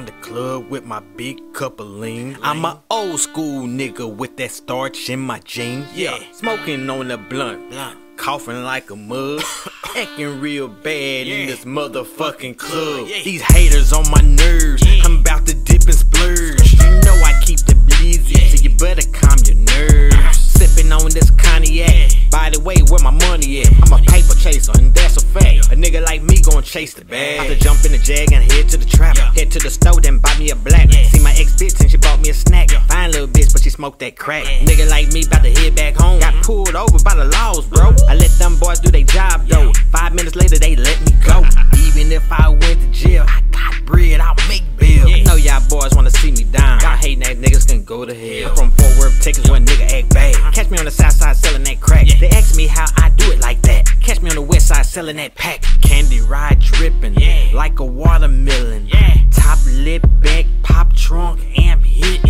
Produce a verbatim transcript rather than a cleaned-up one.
around the club with my big cup of lean. I'm a old school nigga with that starch in my jeans. Yeah, smoking on the blunt, blunt. Coughing like a mug, acting real bad in this motherfucking club. These haters on my nerves, I'm about to dip and splurge. You know I keep the blizzy, so you better calm your nerves. Sipping on this cognac, by the way, where my money at? I'm a paper chaser, and that's a fact. A nigga like me gon' chase the bag. About to jump in the jag and head to the trap. Head to the store, then buy me a black. See my ex-bitch and she bought me a snack. Fine little bitch, but she smoked that crack. Nigga like me about to head back home. Got pulled over by the laws, bro. I let them boys do their job, though. Five minutes later, they let me go. Even if I went to jail, I got bread, I'll make bail. I know y'all boys wanna see me down. Y'all hating that niggas can go to hell. From Fort Worth, Texas, where a nigga act bad. Catch me on the south side selling that crack. They ask me how I do it like that. Catch me on the west side selling that pack. Candy ride dripping like a watermelon. Top lip, back, pop trunk, amp hit.